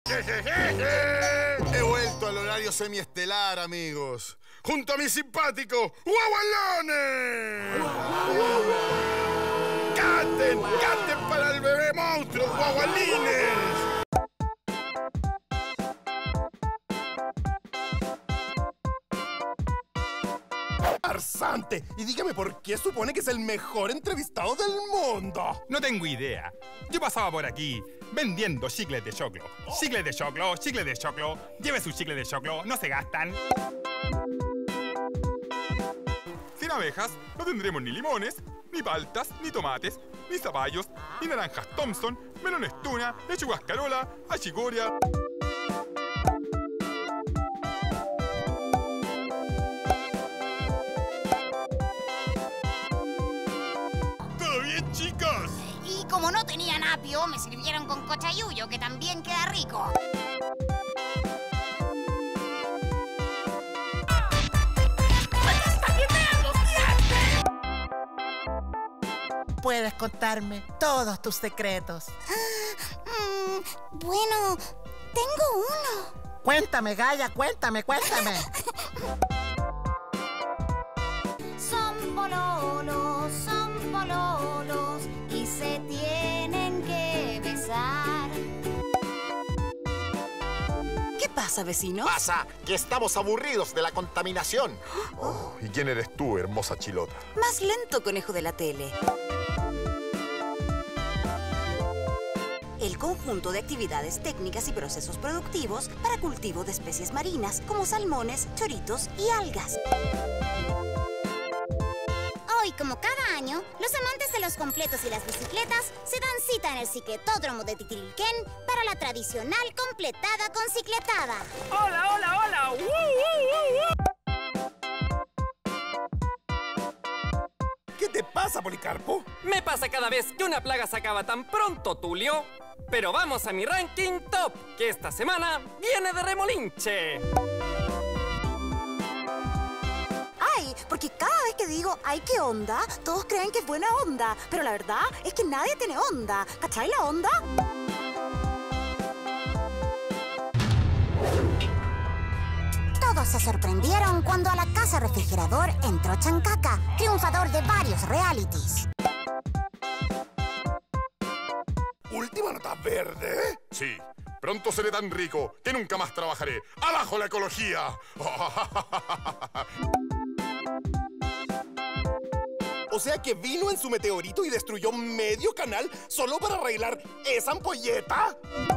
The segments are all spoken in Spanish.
He vuelto al horario semiestelar, amigos. Junto a mi simpático Guagualones. ¡Canten! ¡Canten para el bebé monstruo, Guagualines! Farsante. Y dígame por qué supone que es el mejor entrevistado del mundo. No tengo idea. Yo pasaba por aquí vendiendo chicles de choclo. Chicles de choclo, chicles de choclo. Lleve sus chicles de choclo, no se gastan. Sin abejas no tendremos ni limones, ni paltas, ni tomates, ni zapallos, ni naranjas Thompson, melones tuna, lechugas carola, achicoria. ¿Todo bien, chicos? Y como no tenían apio, me sirvieron con cochayuyo, que también queda rico. Puedes contarme todos tus secretos. Bueno, tengo uno. Cuéntame, Gaia, cuéntame. Son pololos y se tienen que besar. ¿Qué pasa, vecinos? Pasa que estamos aburridos de la contaminación. Oh, ¿y quién eres tú, hermosa chilota? Más lento, conejo de la tele. El conjunto de actividades técnicas y procesos productivos para cultivo de especies marinas como salmones, choritos y algas. Hoy, como cada año, los amantes de los completos y las bicicletas se dan cita en el cicletódromo de Titirilquén para la tradicional completada con cicletada. ¡Hola! ¿Qué te pasa, Policarpo? Me pasa cada vez que una plaga se acaba tan pronto, Tulio. Pero vamos a mi ranking top, que esta semana viene de remolinche. ¡Ay! Porque cada vez que digo ¡ay, qué onda!, todos creen que es buena onda. Pero la verdad es que nadie tiene onda. ¿Cachai la onda? Todos se sorprendieron cuando a la casa refrigerador entró Chancaca, triunfador de varios realities. ¿Última nota verde? Sí. Pronto seré tan rico que nunca más trabajaré. ¡Abajo la ecología! O sea que vino en su meteorito y destruyó medio canal solo para arreglar esa ampolleta.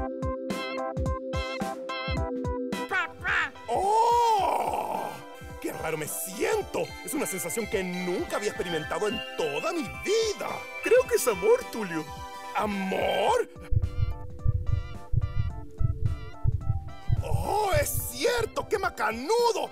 ¡Oh! ¡Qué raro me siento! Es una sensación que nunca había experimentado en toda mi vida. Creo que es amor, Tulio. ¿Amor? ¡Oh, es cierto! ¡Qué macanudo!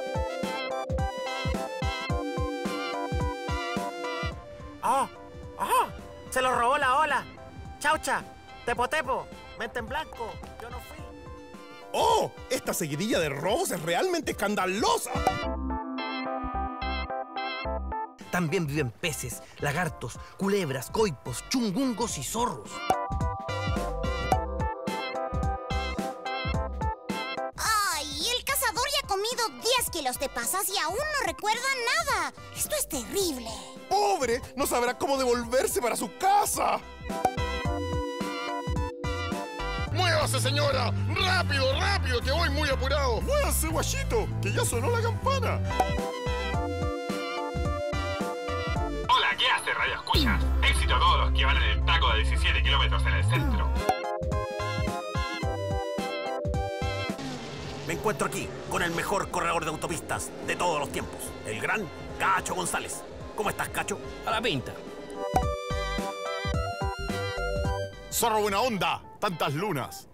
Se lo robó la ola. Chaucha, tepo, mente en blanco. Yo no fui. ¡Oh! Esta seguidilla de robos es realmente escandalosa. También viven peces, lagartos, culebras, coipos, chungungos y zorros. ¡Ay! El cazador ya ha comido 10 kilos de pasas y aún no recuerda nada. Esto es terrible. ¡Pobre! No sabrá cómo devolverse para su casa. ¡Muévase, señora! ¡Rápido, rápido, que voy muy apurado! ¡Muévase, guachito, que ya sonó la campana! Hola, ¿qué hace, Radio Escuchas? Éxito a todos los que van en el taco de 17 kilómetros en el centro. Me encuentro aquí con el mejor corredor de autopistas de todos los tiempos, el gran Cacho González. ¿Cómo estás, Cacho? A la pinta. ¡Zorro buena onda! ¡Tantas lunas!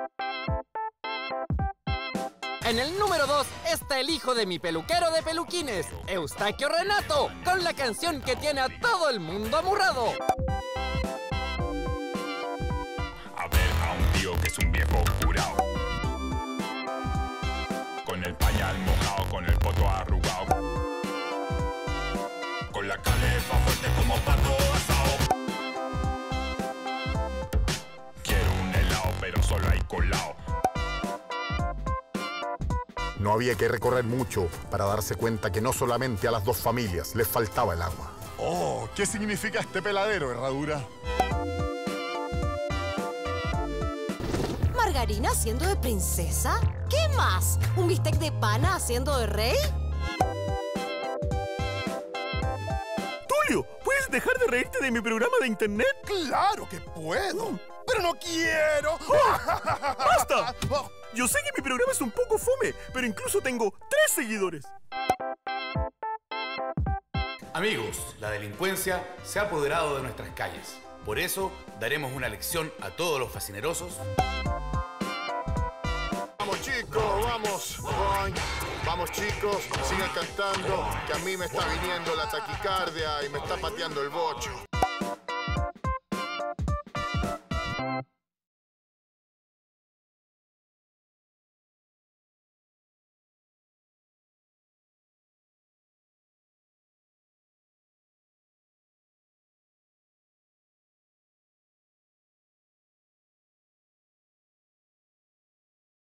En el número 2 está el hijo de mi peluquero de peluquines, Eustaquio Renato, con la canción que tiene a todo el mundo amurrado. A ver a un tío que es un viejo curado, con el pañal mojado, con el poto arrugado, con la canefa fuerte como pato asado. Quiero un helado, pero solo hay colado. No había que recorrer mucho para darse cuenta que no solamente a las dos familias les faltaba el agua. Oh, ¿qué significa este peladero, Herradura? ¿Margarina haciendo de princesa? ¿Qué más? ¿Un bistec de pana haciendo de rey? Tulio, ¿puedes dejar de reírte de mi programa de internet? ¡Claro que puedo! ¡Pero no quiero! ¡Basta! Yo sé que mi programa es un poco fome, pero incluso tengo 3 seguidores. Amigos, la delincuencia se ha apoderado de nuestras calles. Por eso, daremos una lección a todos los fascinerosos. Vamos chicos, vamos. Vamos chicos, sigan cantando, que a mí me está viniendo la taquicardia y me está pateando el bocho.